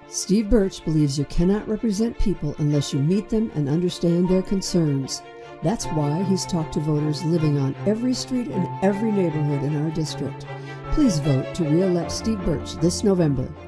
Steve Birch believes you cannot represent people unless you meet them and understand their concerns. That's why he's talked to voters living on every street and every neighborhood in our district. Please vote to re-elect Steve Birch this November.